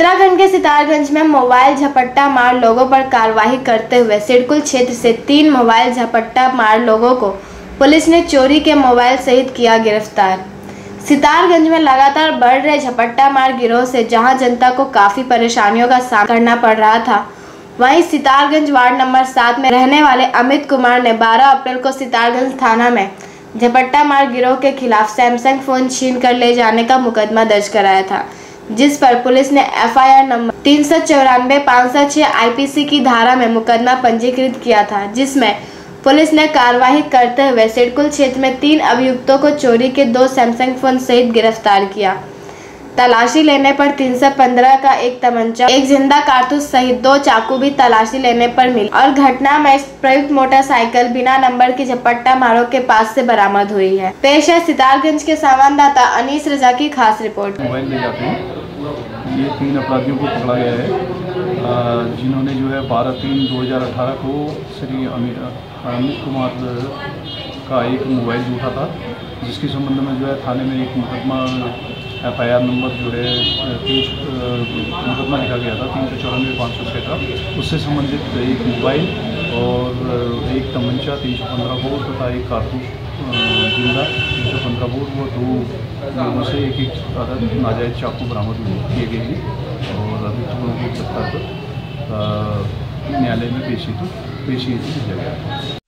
उत्तराखंड के सितारगंज में मोबाइल झपट्टा मार लोगों पर कार्रवाई करते हुए सिडकुल क्षेत्र से 3 मोबाइल झपट्टा मार लोगों को पुलिस ने चोरी के मोबाइल सहित किया गिरफ्तार। सितारगंज में लगातार बढ़ रहे झपट्टा मार गिरोह से जहां जनता को काफी परेशानियों का सामना करना पड़ रहा था, वहीं सितारगंज वार्ड नंबर 7 में रहने वाले अमित कुमार ने 12 अप्रैल को सितारगंज थाना में झपट्टा मार गिरोह के खिलाफ सैमसंग फोन छीन कर ले जाने का मुकदमा दर्ज कराया था, जिस पर पुलिस ने FIR नंबर 394-506 IPC की धारा में मुकदमा पंजीकृत किया था, जिसमें पुलिस ने कार्रवाई करते हुए सिडकुल क्षेत्र में 3 अभियुक्तों को चोरी के 2 सैमसंग फोन सहित गिरफ्तार किया। तलाशी लेने पर 315 का एक तमंचा, एक जिंदा कारतूस सहित 2 चाकू भी तलाशी लेने पर मिली और घटना में प्रयुक्त मोटरसाइकिल बिना नंबर की झपट्टा मारों के पास से बरामद हुई है। पेश है सितारगंज के संवाददाता अनीस रजा की खास रिपोर्ट। मोबाइल ले जाते हैं, ये 3 अपराधियों को पकड़ा गया है, जिन्होंने जो है 12/3/2018 को श्री अमित कुमार का एक मोबाइल लूटा था, जिसके संबंध में जो है थाने में एक मुकदमा FIR नंबर जो है मुकदमा लिखा गया था 394-506 का। उससे संबंधित एक मोबाइल और एक तमंचा 315 बोर तथा एक कारतूस जिंदा 315 बोर व 2 लोगों से एक अदद नाजायज चाकू बरामद किए गए हैं और अभी तो उनको गिरफ्तार कर न्यायालय में पेशी की दी जाएगी।